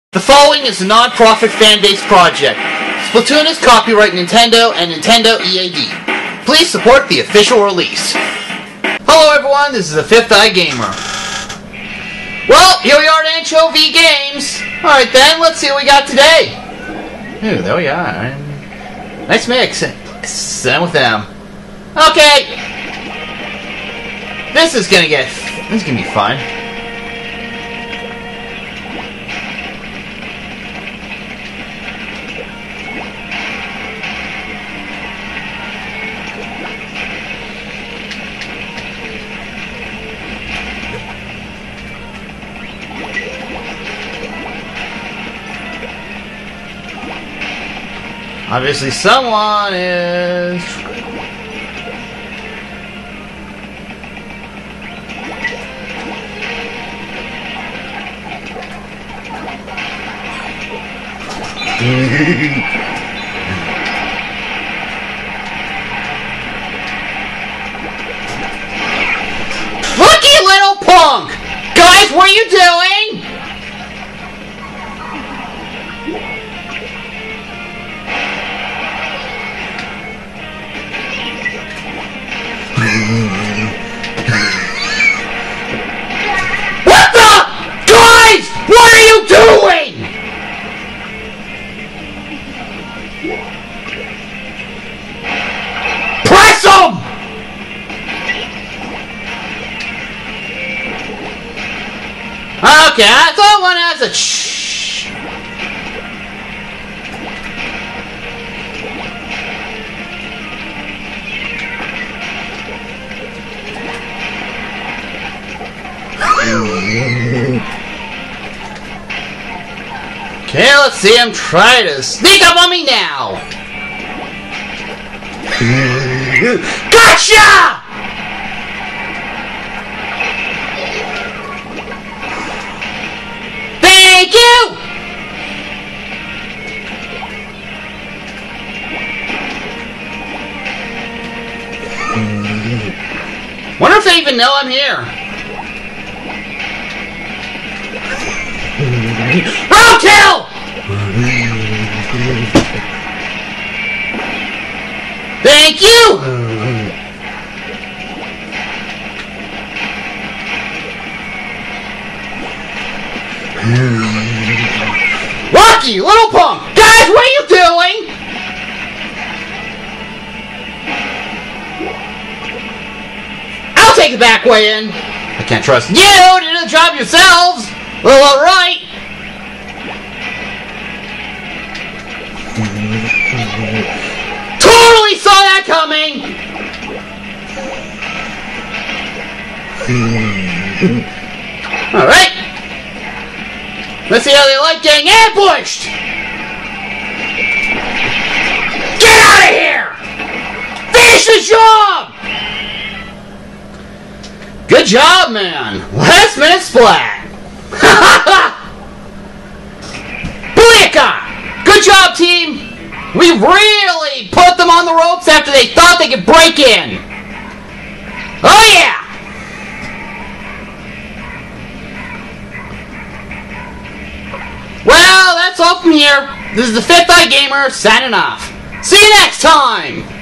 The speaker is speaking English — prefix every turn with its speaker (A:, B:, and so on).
A: The following is a non-profit fan-based project. Splatoon is copyright Nintendo and Nintendo EAD. Please support the official release. Hello everyone, this is the Fifth Eye Gamer. Well, here we are at Ancho-V Games. Alright then, let's see what we got today. Ooh, there we are. Nice mix. Same with them. Okay. This is gonna be fun. Obviously someone is... Looky little punk! Guys, what are you doing? What the? Guys! What are you doing? Press him! Okay, I thought one has a shh. Okay, let's see him try to sneak up on me now. Gotcha! Thank you! Wonder if they even know I'm here. Roadkill! Thank you! Rocky, little punk! Guys, what are you doing? I'll take the back way in. I can't trust you to do the job yourselves. Well, alright. Totally saw that coming! Alright. Let's see how they like getting ambushed! Get out of here! Finish the job! Good job, man! Last minute splat! Booyaka! Good job, team! We really put them on the ropes after they thought they could break in! Oh yeah! Well, that's all from here. This is the Fifth Eye Gamer signing off. See you next time!